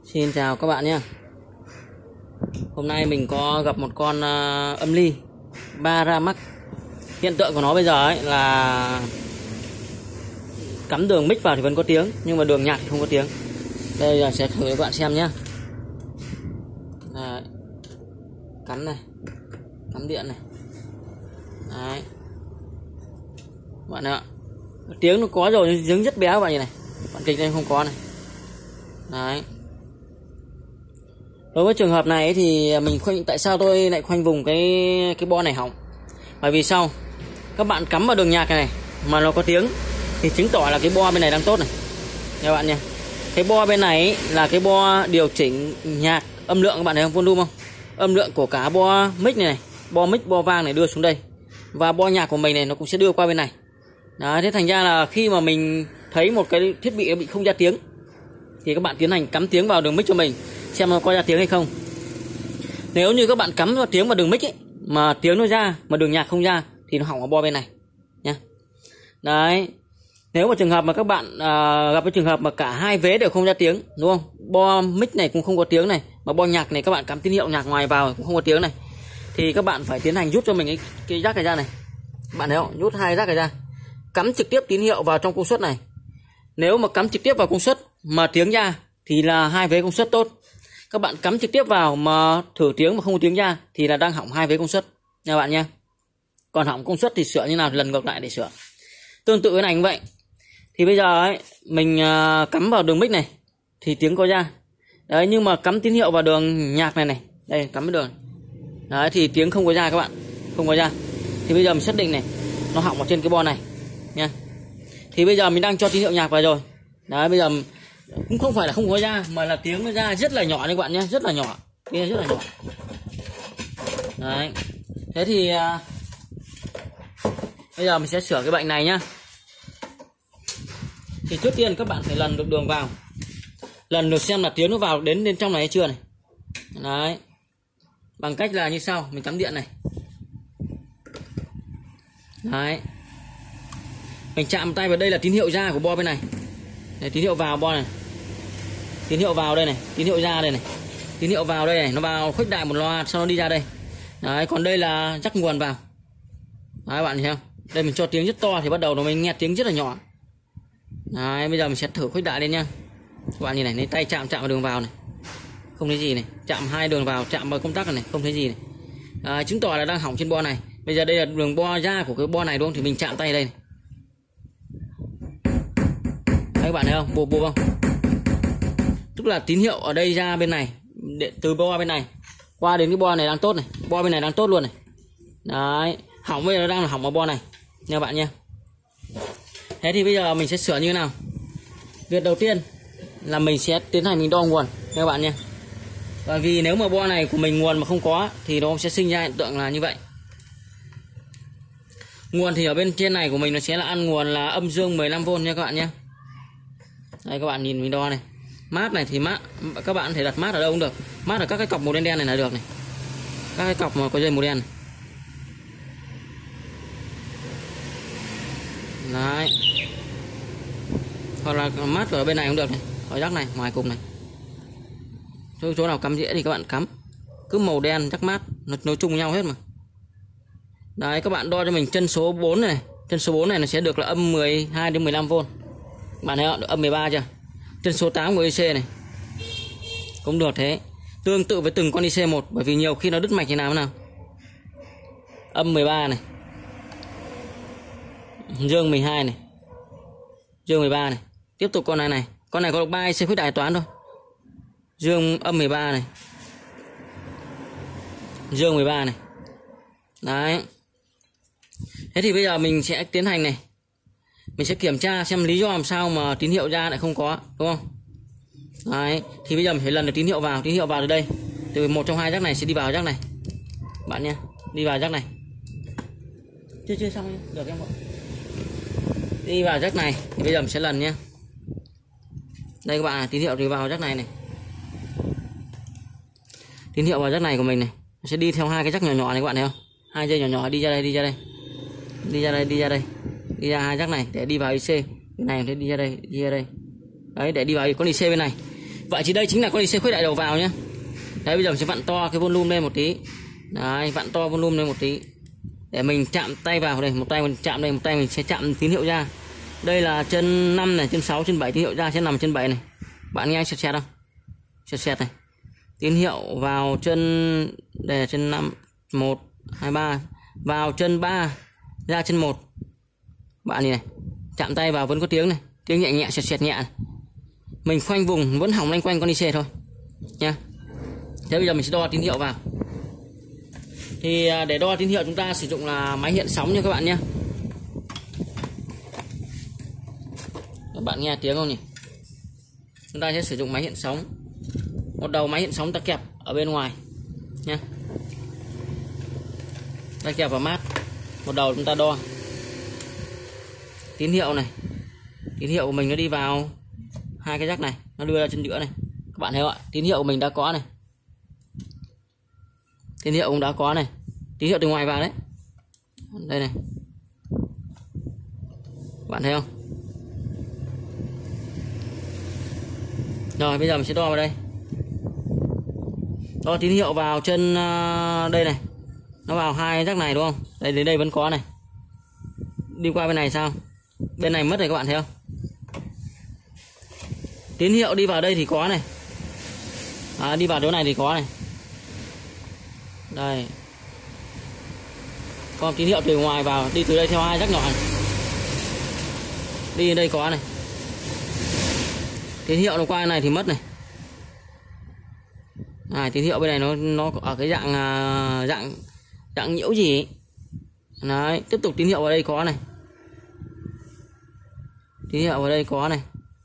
Xin chào các bạn nhé. Hôm nay mình có gặp một con âm ly 3 ra Max. Hiện tượng của nó bây giờ ấy là cắm đường mic vào thì vẫn có tiếng, nhưng mà đường nhạc thì không có tiếng. Đây là sẽ thử cho các bạn xem nhé. Cắm này, cắm điện này. Đấy. Các bạn ạ, tiếng nó có rồi nhưng tiếng rất bé các bạn nhìn này. Bạn kịch lên không có này. Đấy. Đối với trường hợp này thì mình khoanh, tại sao tôi lại khoanh vùng cái bo này hỏng? Bởi vì sao? Các bạn cắm vào đường nhạc này mà nó có tiếng thì chứng tỏ là cái bo bên này đang tốt này. Các bạn nha. Cái bo bên này là cái bo điều chỉnh nhạc, âm lượng, các bạn thấy không? Volume không? Âm lượng của cả bo mic này, bo mic, bo vang này đưa xuống đây. Và bo nhạc của mình này nó cũng sẽ đưa qua bên này. Đấy, thế thành ra là khi mà mình thấy một cái thiết bị bị không ra tiếng thì các bạn tiến hành cắm tiếng vào đường mic cho mình xem nó có ra tiếng hay không. Nếu như các bạn cắm vào tiếng vào đường mic ấy, mà tiếng nó ra mà đường nhạc không ra thì nó hỏng ở bo bên này nhá. Đấy. Nếu mà trường hợp mà các bạn gặp cái trường hợp mà cả hai vế đều không ra tiếng, đúng không? Bo mic này cũng không có tiếng này, mà bo nhạc này các bạn cắm tín hiệu nhạc ngoài vào cũng không có tiếng này, thì các bạn phải tiến hành rút cho mình cái jack này ra này. Bạn thấy không? Rút hai jack này ra, cắm trực tiếp tín hiệu vào trong công suất này. Nếu mà cắm trực tiếp vào công suất mà tiếng ra thì là hai vế công suất tốt. Các bạn cắm trực tiếp vào mà thử tiếng mà không có tiếng ra thì là đang hỏng hai vế công suất nha bạn nha. Còn hỏng công suất thì sửa như nào thì lần ngược lại để sửa. Tương tự cái này cũng vậy. Thì bây giờ ấy mình cắm vào đường mic này thì tiếng có ra. Đấy, nhưng mà cắm tín hiệu vào đường nhạc này này, đây cắm vào đường. Đấy thì tiếng không có ra các bạn, không có ra. Thì bây giờ mình xác định này, nó hỏng ở trên cái bo này nha. Thì bây giờ mình đang cho tín hiệu nhạc vào rồi. Đấy, bây giờ cũng không phải là không có ra mà là tiếng nó ra rất là nhỏ đấy các bạn nhé, rất là nhỏ, kia rất là nhỏ. Đấy. Thế thì bây giờ mình sẽ sửa cái bệnh này nhá. Thì trước tiên các bạn phải lần được đường vào, lần được xem là tiếng nó vào đến bên trong này hay chưa này. Đấy. Bằng cách là như sau, mình cắm điện này. Đấy. Mình chạm tay vào đây là tín hiệu ra của bo bên này. Đây, tín hiệu vào bo này. Tín hiệu vào đây này, tín hiệu ra đây này. Tín hiệu vào đây này, nó vào khuếch đại một loạt sau nó đi ra đây. Đấy, còn đây là jack nguồn vào. Đấy, bạn thấy không? Đây mình cho tiếng rất to thì bắt đầu nó mình nghe tiếng rất là nhỏ. Đấy, bây giờ mình sẽ thử khuếch đại lên nha. Các bạn nhìn này, lấy tay chạm vào đường vào này. Không thấy gì này, chạm hai đường vào, chạm vào công tắc này, không thấy gì này. Đấy, chứng tỏ là đang hỏng trên bo này. Bây giờ đây là đường bo ra của cái bo này đúng không? Thì mình chạm tay đây này. Đấy, các bạn thấy không? Bụp không? Tức là tín hiệu ở đây ra bên này, từ bo bên này qua đến cái bo này đang tốt này, bo bên này đang tốt luôn này. Đấy, hỏng bây giờ đang là hỏng ở bo này nha bạn nha. Thế thì bây giờ mình sẽ sửa như thế nào? Việc đầu tiên là mình sẽ tiến hành mình đo nguồn nha các bạn nha. Bởi vì nếu mà bo này của mình nguồn mà không có thì nó sẽ sinh ra hiện tượng là như vậy. Nguồn thì ở bên trên này của mình nó sẽ là ăn nguồn là âm dương 15V nha các bạn nhé. Đây các bạn nhìn mình đo này. Mát này thì mát, các bạn có thể đặt mát ở đâu cũng được. Mát ở các cái cọc màu đen đen này là được này. Các cái cọc mà có dây màu đen này. Đấy. Hoặc là mát ở bên này cũng được này, ở jack này, ngoài cùng này. Chỗ nào cắm dĩa thì các bạn cắm. Cứ màu đen chắc mát, nó chung nhau hết mà. Đấy, các bạn đo cho mình chân số 4 này. Chân số 4 này nó sẽ được là âm 12 đến 15V. Bạn thấy không? Được âm 13 chưa? Chân số 8 của IC này cũng được thế. Tương tự với từng con IC1, bởi vì nhiều khi nó đứt mạch như nào. Âm 13 này, dương 12 này, dương 13 này. Tiếp tục con này. Con này có được 3 IC khuếch đại toán thôi. Dương âm 13 này, dương 13 này. Đấy. Thế thì bây giờ mình sẽ tiến hành này. Mình sẽ kiểm tra xem lý do làm sao mà tín hiệu ra lại không có, đúng không? Đấy. Thì bây giờ mình phải lần được tín hiệu vào từ đây. Từ một trong hai jack này sẽ đi vào jack này. Bạn nha, đi vào jack này. Chưa xong nhé. Được em ạ. Đi vào jack này thì bây giờ mình sẽ lần nhé. Đây các bạn, tín hiệu thì vào jack này này. Tín hiệu vào jack này của mình này, nó sẽ đi theo hai cái jack nhỏ nhỏ này các bạn thấy không? Hai dây nhỏ nhỏ đi ra đây. Đi ra hai jack này để đi vào IC. Cái này sẽ đi ra đây. Đấy, để đi vào con IC bên này. Vậy thì đây chính là con DC khuếch đại đầu vào nhé. Đấy, bây giờ mình sẽ vặn to cái volume lên một tí. Đấy, vặn to volume lên một tí để mình chạm tay vào đây, một tay mình chạm đây, một tay mình sẽ chạm tín hiệu ra. Đây là chân 5 này, chân 6, chân 7, tín hiệu ra sẽ nằm chân 7 này. Bạn nghe sẹt sẹt không? Sẹt sẹt này. Tín hiệu vào chân đây là chân 5, 1 2 3, vào chân 3, ra chân 1. Bạn nhìn này, chạm tay vào vẫn có tiếng này, tiếng nhẹ nhẹ sẹt sẹt nhẹ này. Mình khoanh vùng vẫn hỏng loanh quanh con IC thôi nha. Thế bây giờ mình sẽ đo tín hiệu vào. Thì để đo tín hiệu chúng ta sử dụng là máy hiện sóng nha các bạn nhé. Các bạn nghe tiếng không nhỉ? Chúng ta sẽ sử dụng máy hiện sóng. Một đầu máy hiện sóng ta kẹp ở bên ngoài nha. Ta kẹp vào mát. Một đầu chúng ta đo tín hiệu này. Tín hiệu của mình nó đi vào hai cái jack này, nó đưa ra chân giữa này. Các bạn thấy không ạ? Tín hiệu của mình đã có này. Tín hiệu cũng đã có này. Tín hiệu từ ngoài vào đấy. Đây này. Các bạn thấy không? Rồi bây giờ mình sẽ đo vào đây. Đo tín hiệu vào chân đây này. Nó vào hai jack này đúng không? Đây đến đây vẫn có này. Đi qua bên này sao? Bên này mất rồi các bạn thấy không? Tín hiệu đi vào đây thì có này. Đi vào chỗ này thì có này. Đây. Còn tín hiệu từ ngoài vào, đi từ đây theo hai jack nhỏ này. Đi đến đây có này. Tín hiệu nó qua bên này thì mất này. Tín hiệu bên này nó ở cái dạng nhiễu gì ấy. Đấy, tiếp tục tín hiệu vào đây có này. Tín hiệu vào đây có này.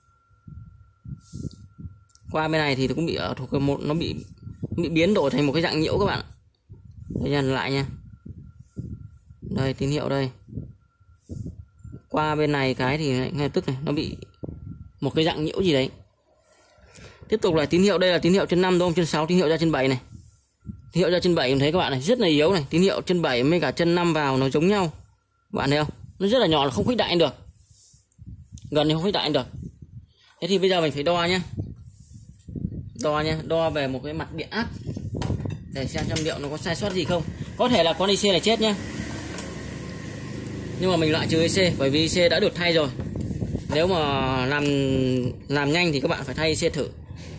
Qua bên này thì cũng bị ở thuộc một, nó bị biến đổi thành một cái dạng nhiễu các bạn. Đây nhìn lại nha. Đây tín hiệu đây. Qua bên này cái thì ngay tức này nó bị một cái dạng nhiễu gì đấy. Tiếp tục là tín hiệu, đây là tín hiệu chân 5 đúng không? Chân 6 tín hiệu ra chân 7 này. Tín hiệu ra chân 7 mình thấy các bạn này rất là yếu này. Tín hiệu chân 7 với cả chân 5 vào nó giống nhau. Các bạn thấy không? Nó rất là nhỏ, là không khuếch đại được. Gần thì không khuếch đại được. Thế thì bây giờ mình phải đo nhá. Đo nhá, đo về một cái mặt điện áp để xem liệu nó có sai sót gì không. Có thể là con IC này chết nhá. Nhưng mà mình loại trừ IC bởi vì IC đã được thay rồi. Nếu mà làm nhanh thì các bạn phải thay IC thử.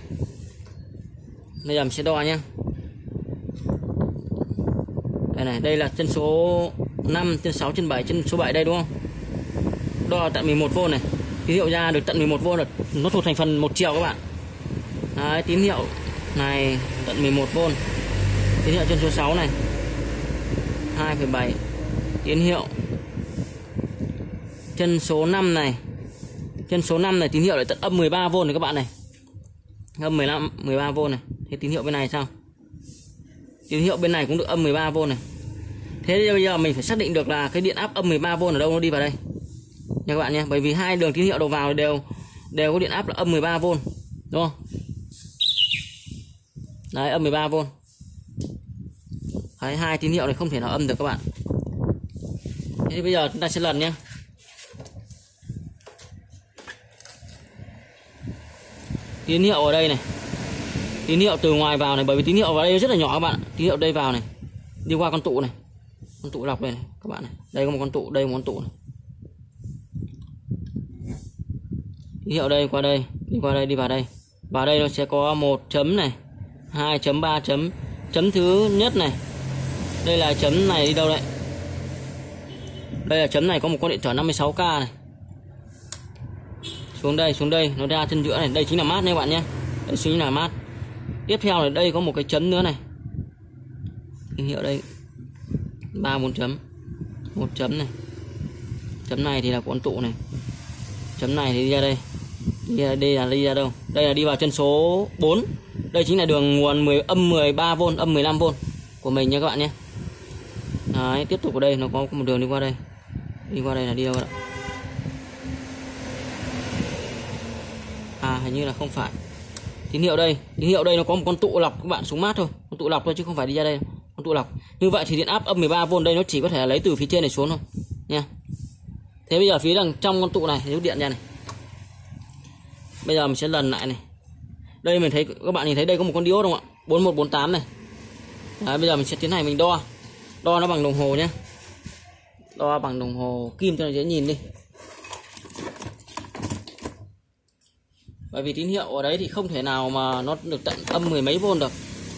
Bây giờ mình sẽ đo nhá. Đây này, đây là chân số 5, chân 6, chân 7, chân số 7 đây đúng không? Đo tận 11V này. Tín hiệu ra được tận 11V rồi, nó thuộc thành phần 1 chiều các bạn. Đấy, tín hiệu này tận 11V. Tín hiệu chân số 6 này 2,7. Tín hiệu chân số 5 này. Chân số 5 này tín hiệu lại tận âm 13V này các bạn này. Âm 13V này. Thế tín hiệu bên này sao? Tín hiệu bên này cũng được âm 13V này. Thế thì bây giờ mình phải xác định được là cái điện áp âm 13V ở đâu nó đi vào đây nha các bạn nhé. Bởi vì hai đường tín hiệu đầu vào đều có điện áp là âm 13V đúng không? Đấy, âm 13V. Đấy, hai tín hiệu này không thể nào âm được các bạn. Thế thì bây giờ chúng ta sẽ lần nhé. Tín hiệu ở đây này. Tín hiệu từ ngoài vào này, bởi vì tín hiệu vào đây rất là nhỏ các bạn. Tín hiệu đây vào này, đi qua con tụ này. Con tụ lọc này, các bạn này. Đây có một con tụ, đây một con tụ này. Tín hiệu đây qua đây, đi qua đây, đi vào đây. Vào đây nó sẽ có 1 chấm này, 2 chấm, 3 chấm. Chấm thứ nhất này. Đây là chấm này đi đâu đấy? Đây là chấm này có một con điện trở 56K này. Xuống đây nó ra chân giữa này, đây chính là mát nha các bạn nhé. Đây chính là mát. Tiếp theo là đây có một cái chấm nữa này. Tín hiệu đây 3-4 chấm. 1 chấm này. Chấm này thì là con tụ này. Chấm này thì đi ra đây. Đây là đi ra đâu? Đây là đi vào chân số 4. Đây chính là đường nguồn âm 13V, âm 15V của mình nha các bạn nhé. Đấy, tiếp tục ở đây nó có một đường đi qua đây. Đi qua đây là đi đâu ạ? Hình như là không phải. Tín hiệu đây nó có một con tụ lọc các bạn, xuống mát thôi. Con tụ lọc thôi chứ không phải đi ra đây. Con tụ lọc. Như vậy thì điện áp âm 13V đây nó chỉ có thể là lấy từ phía trên này xuống thôi nha. Thế bây giờ phía đằng trong con tụ này rút điện ra này. Bây giờ mình sẽ lần lại này. Đây mình thấy các bạn nhìn thấy đây có một con diode không ạ? 4148 này. Đấy, bây giờ mình sẽ tiến hành mình đo nó bằng đồng hồ nhé. Đo bằng đồng hồ kim cho nó dễ nhìn đi. Bởi vì tín hiệu ở đấy thì không thể nào mà nó được tận âm mười mấy V được.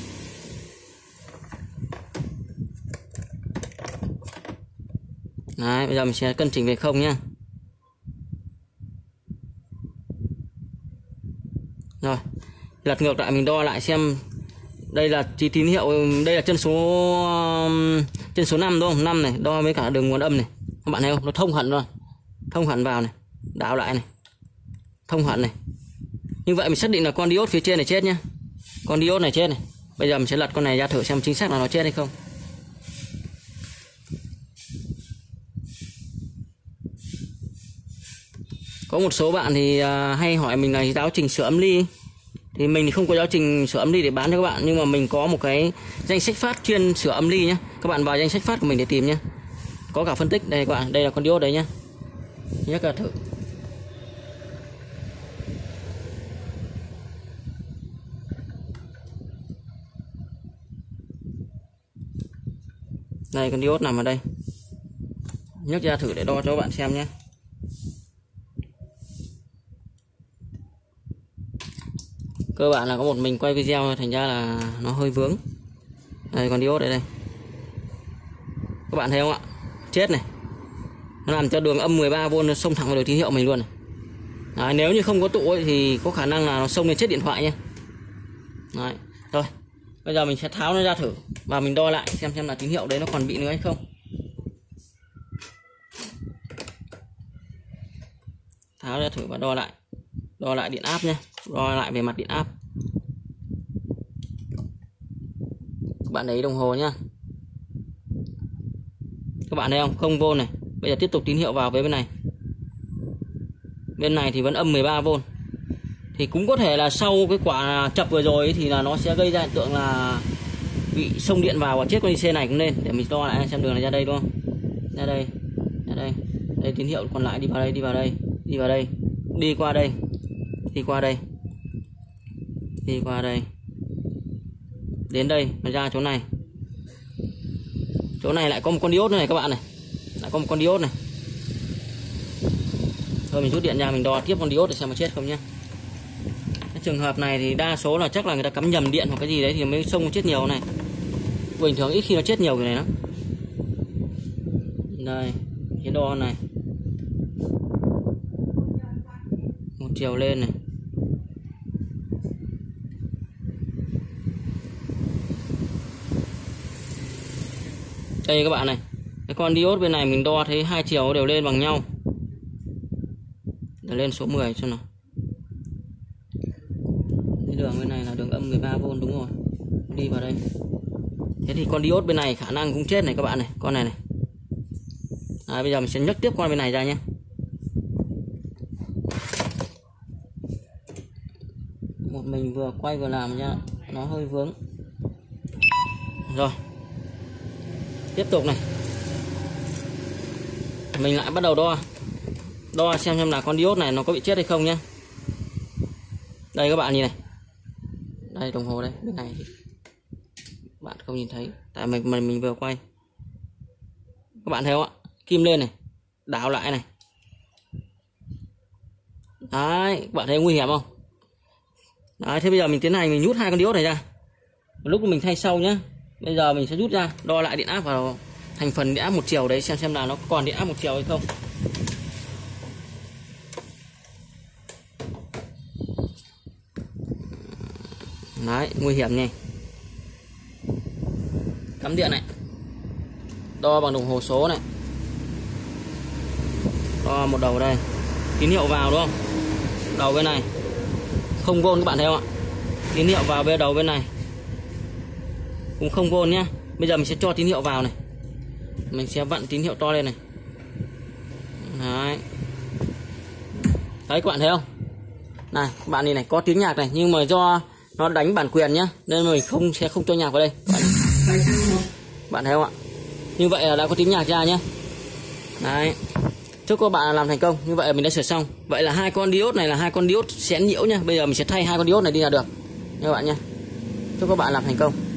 Đấy, bây giờ mình sẽ cân chỉnh về không nhá. Rồi, lật ngược lại mình đo lại xem. Đây là tín hiệu, đây là chân số 5 đúng không? 5 này, đo với cả đường nguồn âm này. Các bạn thấy không? Nó thông hẳn rồi. Thông hẳn vào này, đảo lại này. Thông hẳn này. Như vậy mình xác định là con diode phía trên này chết nhá. Con diode này chết này. Bây giờ mình sẽ lật con này ra thử xem chính xác là nó chết hay không. Có một số bạn thì hay hỏi mình là giáo trình sửa âm ly. Thì mình thì không có giáo trình sửa âm ly để bán cho các bạn, nhưng mà mình có một cái danh sách phát chuyên sửa âm ly nhé. Các bạn vào danh sách phát của mình để tìm nhé. Có cả phân tích đây các bạn, đây là con diode đấy nhé. Nhắc ra thử. Đây con diode nằm ở đây. Nhấc ra thử để đo cho các bạn xem nhé. Cơ bản là có một mình quay video thành ra là nó hơi vướng. Đây con diode đây. Các bạn thấy không ạ? Chết này. Nó làm cho đường âm 13V nó xông thẳng vào đường tín hiệu mình luôn này. Đấy, nếu như không có tụ ấy, thì có khả năng là nó xông lên chết điện thoại nhé. Đấy. Rồi, bây giờ mình sẽ tháo nó ra thử và mình đo lại xem là tín hiệu đấy nó còn bị nữa hay không. Tháo ra thử và đo lại điện áp nhé. Đo lại về mặt điện áp. Các bạn thấy đồng hồ nhá. Các bạn thấy không? 0V này. Bây giờ tiếp tục tín hiệu vào với bên này. Bên này thì vẫn âm 13V. Thì cũng có thể là sau cái quả chập vừa rồi ấy, thì là nó sẽ gây ra hiện tượng là bị xông điện vào và chết con IC này cũng nên. Để mình đo lại xem đường này ra đây đúng không? Ra đây. Đây tín hiệu còn lại đi vào đây, đi qua đây. Đến đây mà ra chỗ này. Chỗ này lại có một con diode này các bạn này. Lại có một con diode này. Thôi mình rút điện ra mình đo tiếp con diode để xem mà chết không nhé. Cái trường hợp này thì đa số là chắc là người ta cắm nhầm điện hoặc cái gì đấy thì mới xông chết nhiều này. Bình thường ít khi nó chết nhiều cái này lắm. Đây, cái đo này. Một chiều lên này. Đây các bạn này. Cái con diode bên này mình đo thấy hai chiều đều lên bằng nhau. Để lên số 10 cho nào. Cái đường bên này là đường âm 13V đúng rồi. Đi vào đây. Thế thì con diode bên này khả năng cũng chết này các bạn này. Con này này. Đấy, bây giờ mình sẽ nhấc tiếp con bên này ra nhé. Một mình vừa quay vừa làm nha. Nó hơi vướng. Rồi. Tiếp tục này. Mình lại bắt đầu đo xem là con diode này nó có bị chết hay không nhé. Đây các bạn nhìn này. Đây đồng hồ đây, bên này thì bạn không nhìn thấy tại mình vừa quay. Các bạn thấy không ạ? Kim lên này, đảo lại này. Đấy, các bạn thấy nguy hiểm không? Đấy, thế bây giờ mình tiến hành mình rút hai con diode này ra. Lúc mình thay sau nhé. Bây giờ mình sẽ rút ra, đo lại điện áp vào thành phần điện áp một chiều đấy xem là nó còn điện áp một chiều hay không. Đấy, nguy hiểm nhỉ. Cắm điện này. Đo bằng đồng hồ số này. Đo một đầu đây. Tín hiệu vào đúng không? Đầu bên này 0V các bạn thấy không ạ? Tín hiệu vào bên đầu bên này cũng 0V nhá. Bây giờ mình sẽ cho tín hiệu vào này. Mình sẽ vặn tín hiệu to lên này. Đấy. Đấy các bạn thấy không? Này, các bạn nhìn này, có tiếng nhạc này, nhưng mà do nó đánh bản quyền nhá, nên mình sẽ không cho nhạc vào đây. Bạn thấy không ạ? Như vậy là đã có tiếng nhạc ra nhé. Đấy. Chúc các bạn làm thành công. Như vậy mình đã sửa xong. Vậy là hai con diode này là hai con diode xén nhiễu nha. Bây giờ mình sẽ thay hai con diode này đi là được nha các bạn nha. Chúc các bạn làm thành công.